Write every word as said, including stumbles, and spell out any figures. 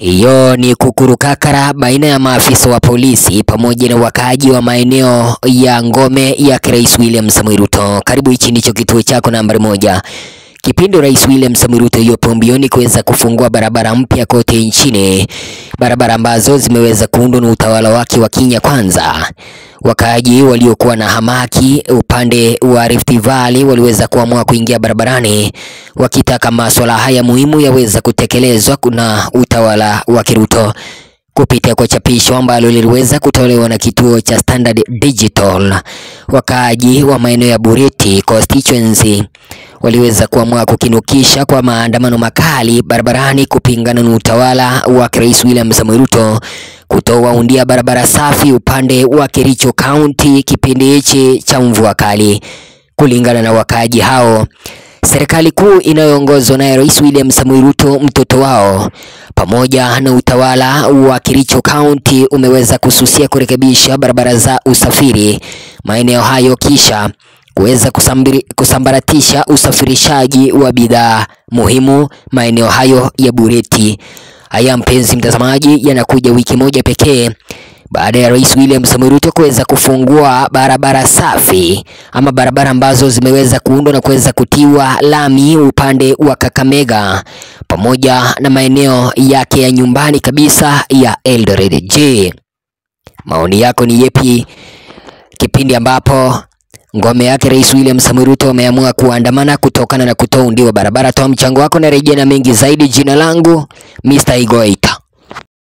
Iyo ni kukurukakara baina ya maafisa wa polisi pamoja na wakaaji wa maeneo ya ngome ya Rais William Samoei Ruto. Karibu, hichi ndicho kituo chako nambari moja. Kipindi Rais William Samoei Ruto yupo mbioni kuweza kufungua barabara mpya kote nchini, barabara ambazo zimeweza kuundwa na utawala wake wa Kenya Kwanza. Wakaaji waliokuwa na hamaki upande wa Rift Valley waliweza kuamua kuingia barabarani wakitaka masuala haya muhimu yaweza kutekelezwa na utawala wa Ruto. Kupitia kwa chapisho ambalo liliweza kutolewa na kituo cha Standard Digital, wakaaji wa maeneo ya Bureti constituency waliweza kuamua kukinukisha kwa maandamano makali barabarani kupingana na utawala wa Rais William Samoei Ruto kutowaundia barabara safi upande wa Kericho County kipindi hichi cha mvua kali. Kulingana na wakaaji hao, serikali kuu inayoongozwa na Rais William Samoei Ruto mtoto wao pamoja na utawala wa Kericho County umeweza kususia kurekebisha barabara za usafiri maeneo hayo, kisha kuweza kusambaratisha usafirishaji wa bidhaa muhimu maeneo hayo ya Bureti. Haya mpenzi mtazamaji, yanakuja wiki moja pekee baada ya Rais William Samoei Ruto kuweza kufungua barabara safi ama barabara ambazo zimeweza kuundwa na kuweza kutiwa lami upande wa Kakamega pamoja na maeneo yake ya nyumbani kabisa ya Eldoret. Je, maoni yako ni yepi kipindi ambapo ngome yake Rais William Samoei Ruto ameamua kuandamana kutokana na kutoundiwa barabara? Toa mchango wako na rejea na mengi zaidi. Jina langu Mister Igoita.